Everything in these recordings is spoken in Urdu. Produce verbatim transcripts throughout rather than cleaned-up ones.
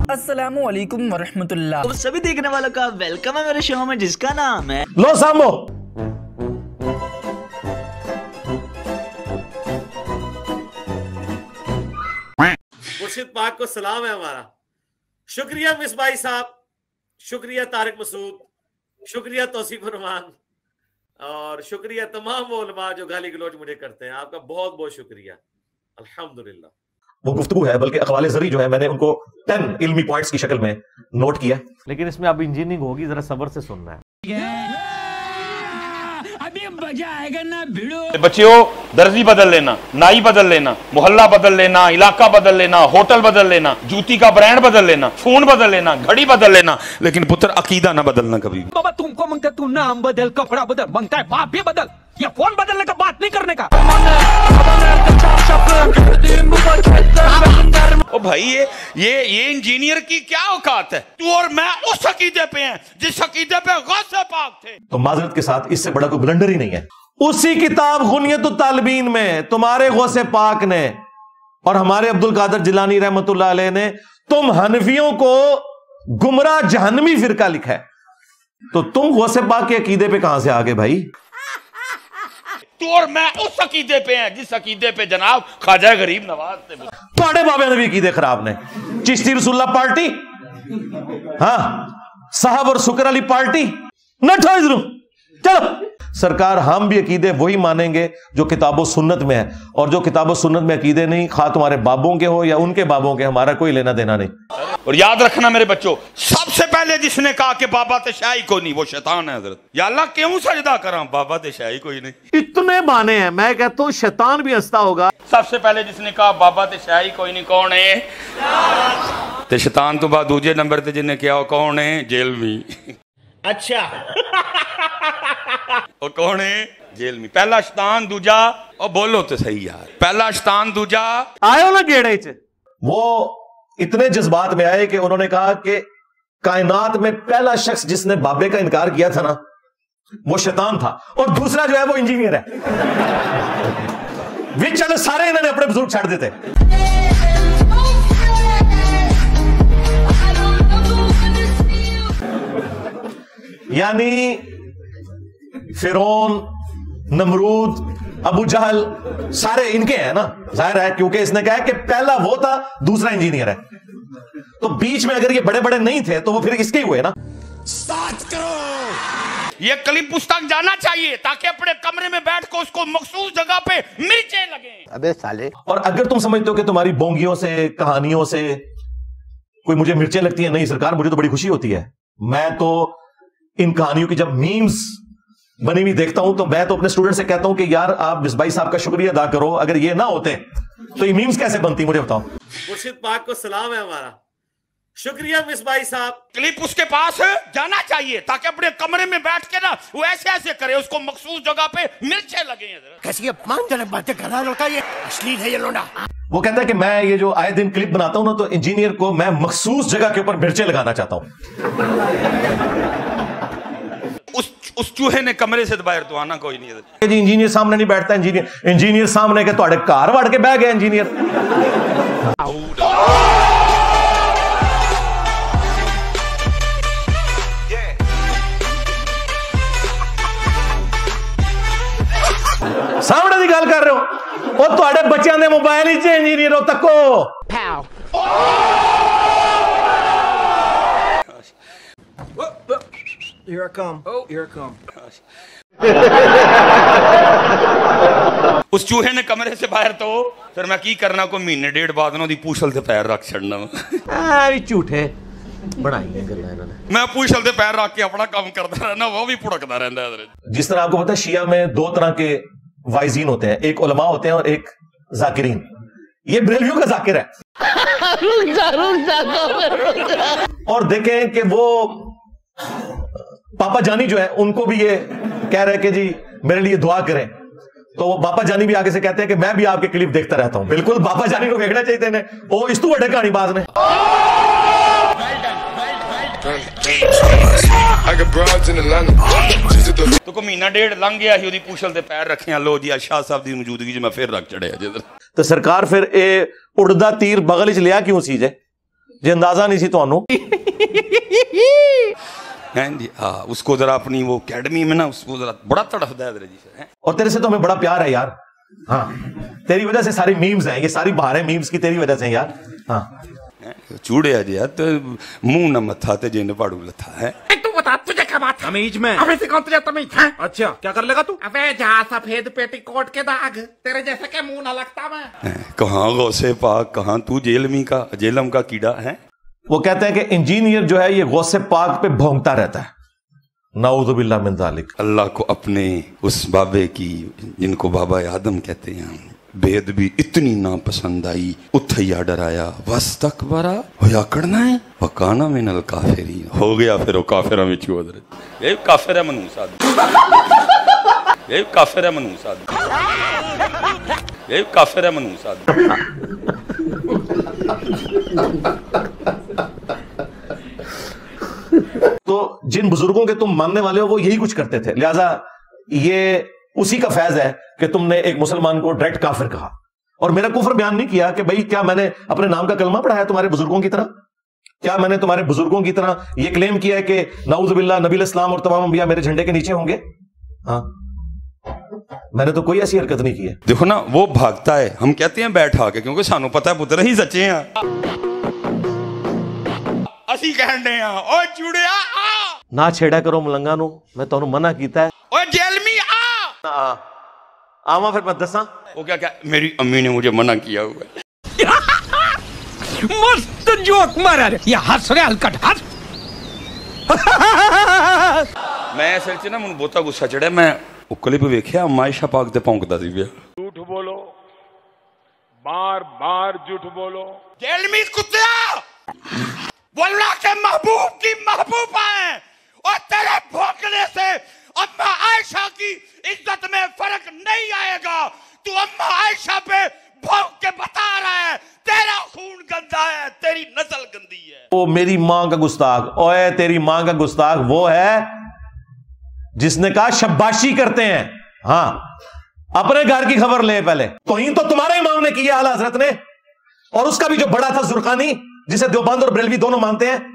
السلام علیکم ورحمۃ اللہ سبھی دیکھنے والوں کا ویلکم ہے میرے شو میں جس کا نام ہے لو سامو. مرشد پاک کو سلام ہے ہمارا. شکریہ مصباحی صاحب، شکریہ طارق مسعود، شکریہ توصیف الرحمان، اور شکریہ تمام وہ علماء جو گالی گلوچ مجھے کرتے ہیں. آپ کا بہت بہت شکریہ. الحمدللہ. وہ گفتگو ہے، بلکہ اقوال زری جو ہے میں نے ان کو ٹین علمی پوائنٹس کی شکل میں نوٹ کیا. لیکن اس میں اب انجینئرنگ ہوگی، ذرا صبر سے سننا ہے. بچیوں، درزی بدل لینا، نائی بدل لینا، محلہ بدل لینا، علاقہ بدل لینا، ہوٹل بدل لینا، جوتی کا برانڈ بدل لینا، فون بدل لینا، گھڑی بدل لینا، لیکن پتر عقیدہ نہ بدلنا کبھی. بابا تم کو منگتا تو نام بدل، کپڑا بدل، منگتا ہے باپ بھی بدل. یہ فون بدلنے کا بات نہیں کرنے کا. او بھائی یہ یہ یہ انجینئر کی کیا اوقات ہے؟ تو اور میں اس عقیدے پہ ہیں جس عقیدے پہ غوث پاک تھے. تو معذرت کے ساتھ اس سے بڑا کوئی بلنڈر ہی نہیں ہے. اسی کتاب غنیت الطالبین میں تمہارے غوث پاک نے اور ہمارے عبد القادر جیلانی رحمت اللہ علیہ نے تم حنفیوں کو گمراہ جہنمی فرقہ لکھا ہے. تو تم غوث پاک کے عقیدے پہ کہاں سے آگے بھائی؟ تو اور میں اس عقیدے پہ ہیں جس عقیدے پہ جناب خواجہ غریب نواز تھے. پاڑے بابے نے بھی عقیدے خراب نے. چشتی رسول اللہ پارٹی، ہاں صاحب اور سکر علی پارٹی نہ ٹھو. چلو سرکار، ہم بھی عقیدے وہی مانیں گے جو کتاب و سنت میں ہے، اور جو کتاب و سنت میں عقیدے نہیں، خواہ تمہارے بابوں کے ہو یا ان کے بابوں کے، ہمارا کوئی لینا دینا نہیں. اور یاد رکھنا میرے بچوں، سب سے پہلے جس نے کہا کہ بابا تشائی کو نہیں، وہ شیطان ہے. حضرت یا اللہ کیوں سجدہ کراں، بابا تشائی کوئی نہیں. اتنے بانے ہیں، میں کہتا ہوں شیطان بھی ہنستا ہوگا. سب سے پہلے جس نے کہا بابا تشائی کوئی نہیں، کون ہے؟ تے شیطان تو بعد دوجے نمبر تے جن نے کیا وہ کون ہے؟ جیل میں. اچھا وہ کون ہے؟ جیل میں. پہلا شیطان، دوجا او بولو تو صحیح یار، پہلا شیطان، دوجا آئے ہو نا گیڑے چ. وہ اتنے جذبات میں آئے کہ انہوں نے کہا کہ کائنات میں پہلا شخص جس نے بابے کا انکار کیا تھا نا وہ شیطان تھا، اور دوسرا جو ہے وہ انجینئر ہے. وہ چلے سارے انہوں نے اپنے بزرگ چھڑ دیتے. یعنی فرعون، نمرود، ابو جہل سارے ان کے ہیں نا، ظاہر ہے کیونکہ اس نے کہا کہ پہلا وہ تھا، دوسرا انجینئر ہے. تو بیچ میں اگر یہ بڑے بڑے نہیں تھے تو وہ پھر اس کے ہی ہوئے نا. ساتھ کرو. یہ کلپ اس تک جانا چاہیے تاکہ اپنے کمرے میں بیٹھ کو اس کو مخصوص جگہ پہ مرچیں لگیں. ابے سالے. اور اگر تم سمجھتے ہو کہ تمہاری بونگیوں سے، کہانیوں سے کوئی مجھے مرچیں لگتی ہیں، نہیں سرکار، مجھے تو بڑی خوشی ہوتی ہے. میں تو ان کہانیوں کی جب میمز بنی ہوئی دیکھتا ہوں تو میں تو اپنے اسٹوڈنٹ سے کہتا ہوں کہ یار آپ مصباحی صاحب کا شکریہ ادا کرو، اگر یہ نہ ہوتے تو یہ میمز کیسے بنتی، مجھے بتاؤ. مرشد پاک کو سلام ہے ہمارا. شکریہ مصباحی صاحب. کلپ اس کے پاس جانا چاہیے تاکہ اپنے کمرے میں بیٹھ کے نا وہ ایسے ایسے کرے، اس کو مخصوص جگہ پہ مرچیں لگیں. کیسی مان جنک باتیں کر رہا ہے لڑکا، یہ اصلی ہے یہ لونا. وہ کہتا ہے کہ میں یہ جو آئے دن کلپ بناتا ہوں نا تو انجینئر کو میں مخصوص جگہ کے اوپر مرچیں لگانا چاہتا ہوں. اس چوہے نے کمرے سے باہر تو آنا کوئی نہیں ہے. جی انجینئر سامنے نہیں بیٹھتا. انجینئر انجینئر سامنے کے تھوڑے کار وڑ کے بہ گئے انجینئر. سامنے دی گل کر رہے ہو، وہ تھوڑے بچیاں دے موبائل ہی چ انجینئر ہو تکو. Here I come. Oh, here I come. اس چوہے نے کمرے سے باہر تو پھر میں کی کرنا کو مہینے ڈیڑھ بعد انہوں دی پوچھل تے پیر رکھ چھڑنا. بھی جھوٹے بڑھائی ہیں گلاں انہوں نے. میں پوچھل تے پیر رکھ کے اپنا کام کرتا رہنا، وہ بھی پڑکتا رہتا ہے. جس طرح آپ کو پتہ ہے شیعہ میں دو طرح کے وائزین ہوتے ہیں، ایک علماء ہوتے ہیں اور ایک ذاکرین. یہ بریلویوں کا ذاکر ہے. اور دیکھیں کہ وہ پاپا جانی جو ہے ان کو بھی یہ کہہ رہے کہ جی میرے لیے دعا کریں، تو وہ باپا جانی بھی آگے سے کہتے ہیں کہ میں بھی آپ کے کلپ دیکھتا رہتا ہوں. بالکل باپا جانی کو دیکھنا چاہیے نے، وہ اس تو بڑے کہانی باز نے. تو کو مہینہ ڈیڑھ لنگ گیا ہی، پوچھل تے پیر رکھے، لو جی شاہ صاحب دی موجودگی میں پھر رکھ چڑھے. تو سرکار پھر اے اڑدا تیر بغل وچ لیا کیوں سی جے؟ जी अंदाजा नहीं सी तुहानू। हैं जी हाँ, उसको जरा अपनी वो अकेडमी में ना उसको जरा बड़ा तड़फदा है जी से। और तेरे से तो हमें बड़ा प्यार है यार। हाँ, तेरी वजह से सारी मीम्स हैं, ये सारी बहारें मीम्स की तेरी वजह से हैं यार। हाँ चूड़े जी तो मुंह न मत्था ते जिन पाड़ू लथा है। तू बता तुझे क्या बात तमीज में? अबे से कौन तुझे तमीज है? अच्छा क्या कर लेगा तू? अबे जहाँ सफेद पेटीकोट के दाग तेरे जैसे के मुंह ना लगता मैं। कहाँ गौसे पाक, कहाँ तू जेलमी का जेलम का कीड़ा है। वो कहते हैं कि इंजीनियर जो है ये गौसे पाक पे भौंकता रहता है। नाऊज़ु बिल्लाह मिन ज़ालिक। अल्लाह को अपने उस बाबे की जिनको बाबा आदम कहते हैं बेद भी इतनी नापसंद आई, उथैया डराया, वस्तकबरा होया करना है वकाना मिनल काफिरीन, हो गया फिर वो काफिरा में चूद रहे। ये काफिर है मनूस आदमी, ये काफिर है मनूस आदमी, ये काफिर है मनूस आदमी। तो जिन बुजुर्गों के तुम मानने वाले हो वो यही कुछ करते थे, लिहाजा ये उसी का फैज है कि तुमने एक मुसलमान को डायरेक्ट काफिर कहा और मेरा कुफर बयान नहीं किया कि भाई क्या मैंने अपने नाम का कलमा पढ़ा है तुम्हारे बुजुर्गों की तरह? क्या मैंने तुम्हारे बुजुर्गों की तरह ये क्लेम किया है कि नाऊज़ु बिल्लाह नबी इस्लाम और तमाम अंबिया मेरे झंडे के नीचे होंगे? हाँ, मैंने तो कोई ऐसी हरकत नहीं की है। देखो ना वो भागता है, हम कहते हैं बैठा के, क्योंकि सानू पता है पुत्र ही सच्चे हैं। असी कहने आ ओ चूड़िया आ ना छेड़ा करो मलंगा नु, मैं तुहानू मना कीता है। ओ जेलमी आ आ, आवा फिर मैं दसा। वो क्या क्या मेरी अम्मी ने मुझे मना किया हुआ है। मस्त जोक मारा रे, ये हंस रे हलकट हंस। मैं असल च ना मैनू बहुता गुस्सा चढ़िया, मैं वो क्लिप वेख्या मायशा पाक ते भौंकदा सी पिया। झूठ बोलो, बार बार झूठ बोलो। जेलमी कुत्ता वल्लाह के महबूब की महबूबा है और तेरे भौंकने से अम्मा आयशा की इज्जत में फर्क नहीं आएगा। तू अम्मा आयशा पे भौंक के बता रहा है तेरा खून गंदा है, तेरी नस्ल गंदी है। वो मेरी मां का गुस्ताख, ओए तेरी मां का गुस्ताख वो है जिसने कहा शब्बाशी करते हैं। हाँ, अपने घर की खबर ले पहले। तौहीन तो तुम्हारे इमाम ने की है आला हजरत ने, और उसका भी जो बड़ा था जुर्कानी जिसे देवबंद और बरेलवी दोनों मानते हैं।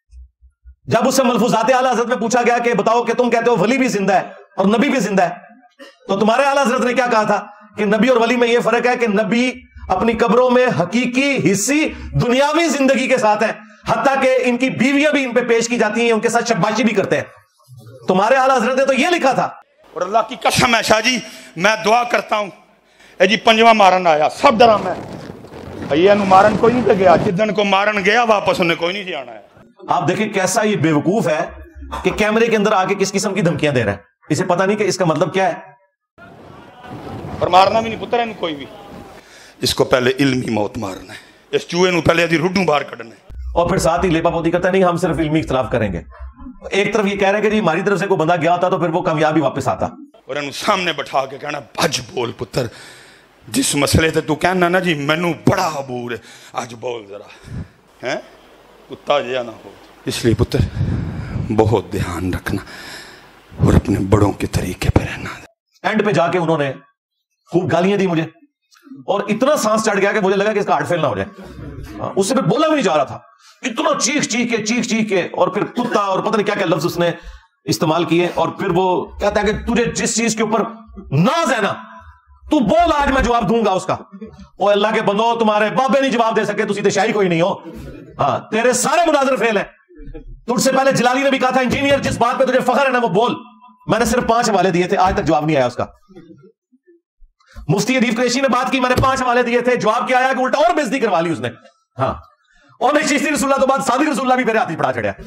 जब उससे मलफूजाते आला हजरत में पूछा गया कि बताओ कि तुम कहते हो वली भी जिंदा है और नबी भी जिंदा है, तो तुम्हारे आला हजरत ने क्या कहा था कि नबी और वली में यह फर्क है कि नबी अपनी कब्रों में हकीकी हिस्सी दुनियावी जिंदगी के साथ है, हत्ता कि इनकी बीवियां भी इन पे पेश की जाती हैं, उनके साथ शब्बाशी भी करते हैं। तुम्हारे आला हजरत ने तो यह लिखा था। और अल्लाह की कसम है शाह जी, मैं दुआ करता हूं ए जी पंजवा मारन आया सब डरा मैं भैया मारन कोई नहीं गया, जिदन को मारन गया वापस उन्हें कोई नहीं आना है। आप देखिए कैसा ये बेवकूफ है कि कैमरे के अंदर आके किस किस्म की धमकियां दे रहा है, इसे पता नहीं कि इसका मतलब क्या है। और मारना भी नहीं पुत्र है कोई भी, इसको पहले इल्मी मौत मारना है, इस चूहे नु पहले यदि रुड्डू बाहर कढ़ना है। और फिर साथ ही लेपापोती करता नहीं हम सिर्फ इल्मी इख्तलाफ करेंगे। एक तरफ ये कह रहे हैं कि जी हमारी तरफ से कोई बंदा गया होता तो फिर वो कामयाबी वापस आता, और इन्हें सामने बैठा के कहना भज बोल पुत्र, जिस मसले से तू कहना ना जी मैनू बड़ा अबूर है, आज बोल जरा, हैं कुत्ता जिया ना हो। इसलिए पुत्र बहुत ध्यान रखना और अपने बड़ों के तरीके पे रहना। एंड पे जाके उन्होंने खूब गालियां दी मुझे, और इतना सांस चढ़ गया कि मुझे लगा कि इसका हार्ट फेल ना हो जाए। उससे फिर बोला भी नहीं जा रहा था, इतना चीख चीख के चीख चीख के, और फिर कुत्ता और पता नहीं क्या क्या लफ्ज उसने इस्तेमाल किए। और फिर वो कहता है कि तुझे जिस चीज के ऊपर नाज है ना तू बोल, आज मैं जवाब दूंगा उसका। ओ अल्लाह के बंदो, तुम्हारे बाबे नहीं जवाब दे सके, तुसी तो शाही कोई नहीं हो। हाँ, तेरे सारे मुनाजर फेल हैं। तुझसे पहले जलाली ने भी कहा था इंजीनियर जिस बात पे तुझे फख्र है ना वो बोल। मैंने सिर्फ पांच हवाले दिए थे, आज तक जवाब नहीं आया उसका। मुफ्ती अदीफ कुरैशी ने बात की, मैंने पांच हवाले दिए थे, जवाब क्या आया कि उल्टा और बेइज्जती करवा ली उसने। हाँ, और नहीं चिश्ती रसूलुल्लाह तो बाद सादिक रसूलुल्लाह भी मेरे हाथ ही पड़ा चढ़िया।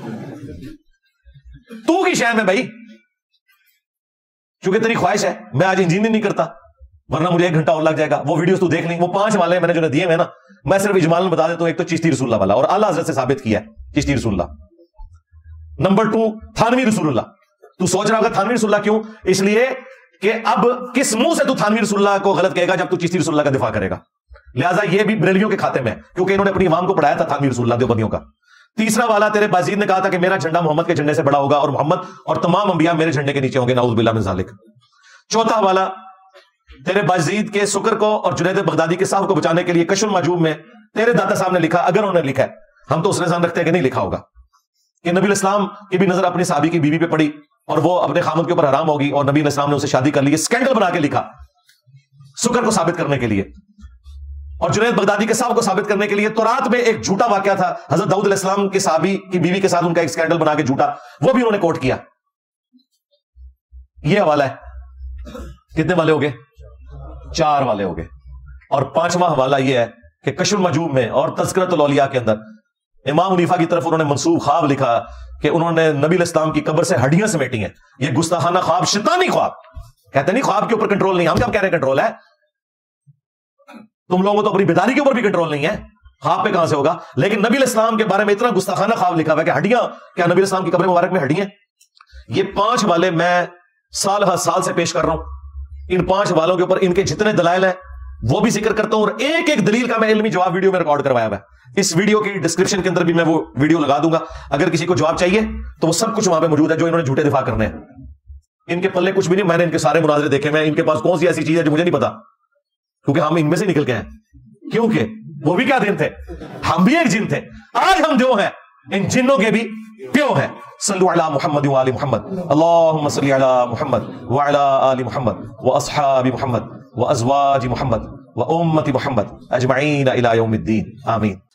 तू की शहर में भाई, चूंकि तेरी ख्वाहिश है मैं आज इंजीनियर नहीं करता, वरना मुझे एक घंटा और लग जाएगा। वो वीडियोस तू देख ली, वो पांच वाले मैंने जो दिए हैं ना, मैं सिर्फ इजमाल में बता देता हूं। एक तो चिश्ती रसूलुल्लाह वाला, और आला हज़रत से साबित किया है चिश्ती रसूलुल्लाह। नंबर टू थानवी रसूलुल्लाह। तू सोच रहा होगा थानवी रसूलुल्लाह क्यों? इसलिए कि अब किस मुंह से तू थानवी रसूलुल्लाह को गलत कहेगा जब तू चिश्ती रसूलुल्लाह का दिफा करेगा। लिहाजा ये भी बरेलियों के खाते में, क्योंकि इन्होंने अपनी इमाम को पढ़ाया था थानवी रसूलुल्लाह देवबंदियों का। तीसरा वाला, तेरे बाजीद ने कहा था कि मेरा झंडा मोहम्मद के झंडे से बड़ा होगा और मोहम्मद और तमाम अंबिया मेरे झंडे के नीचे होंगे, नाउज़ बिल्लाह मिन ज़ालिक। चौथा वाला, तेरे बाजीद के सुकर को और जुनैद बगदादी के साहब को बचाने के लिए कशुल माजूब में तेरे दादा साहब ने लिखा, अगर उन्होंने लिखा है ہم تو اس نظام رکھتے ہیں کہ نہیں لکھا ہوگا کہ نبی الاسلام کی بھی نظر اپنی صحابی کی بیوی پہ پڑی اور وہ اپنے خامد کے اوپر حرام ہوگی اور نبی الاسلام نے اسے شادی کر لی. اسکینڈل بنا کے لکھا سکر کو ثابت کرنے کے لیے, اور جنید بغدادی کے صاحب کو ثابت کرنے کے لیے. تو رات میں ایک جھوٹا واقعہ تھا حضرت داؤد علیہ السلام کے صحابی کی بیوی کے ساتھ ان کا ایک اسکینڈل بنا کے جھوٹا, وہ بھی انہوں نے کوٹ کیا. یہ حوالہ ہے. کتنے والے ہو گئے؟ چار والے ہو گئے. اور پانچواں حوالہ یہ ہے کہ کشف المجوب میں اور تذکرۃ الاولیاء کے اندر امام حنیفہ کی طرف انہوں نے منسوب خواب لکھا کہ انہوں نے نبی علیہ السلام کی قبر سے ہڈیاں سمیٹی ہیں. یہ گستاخانہ خواب, شیطانی خواب. کہتے نہیں خواب کے اوپر کنٹرول نہیں, ہم کیا کہہ رہے ہیں کنٹرول ہے؟ تم لوگوں کو تو اپنی بیداری کے اوپر بھی کنٹرول نہیں ہے, خواب پہ کہاں سے ہوگا؟ لیکن نبی علیہ السلام کے بارے میں اتنا گستاخانہ خواب لکھا ہوا ہے کہ ہڈیاں, کیا نبی علیہ السلام کی قبر مبارک میں ہڈیاں؟ یہ پانچ والے میں سال ہر سال سے پیش کر رہا ہوں. ان پانچ والوں کے اوپر ان کے جتنے دلائل ہیں وہ بھی ذکر کرتا ہوں, اور ایک ایک دلیل کا میں علمی جواب ویڈیو میں ریکارڈ کروایا ہوا ہے. اس ویڈیو کی ڈسکرپشن کے اندر بھی میں وہ ویڈیو لگا دوں گا. اگر کسی کو جواب چاہیے تو وہ سب کچھ وہاں پہ موجود ہے جو انہوں نے جھوٹے دفاع کرنے ہیں. ان کے پلے کچھ بھی نہیں, میں نے ان کے سارے مناظرے دیکھے, میں ان کے پاس کون سی ایسی چیز ہے جو مجھے نہیں پتا, کیونکہ ہم ان میں سے نکل کے ہیں. کیونکہ وہ بھی کیا دن تھے, ہم بھی ایک جن تھے. آج ہم جو ہیں ان جنوں کے بھی پیو ہیں. صلو علی محمد و آل محمد, اللہم صلی علی محمد و علی آل محمد و اصحاب محمد و ازواج محمد و امت محمد اجمعین الی یوم الدین, آمین.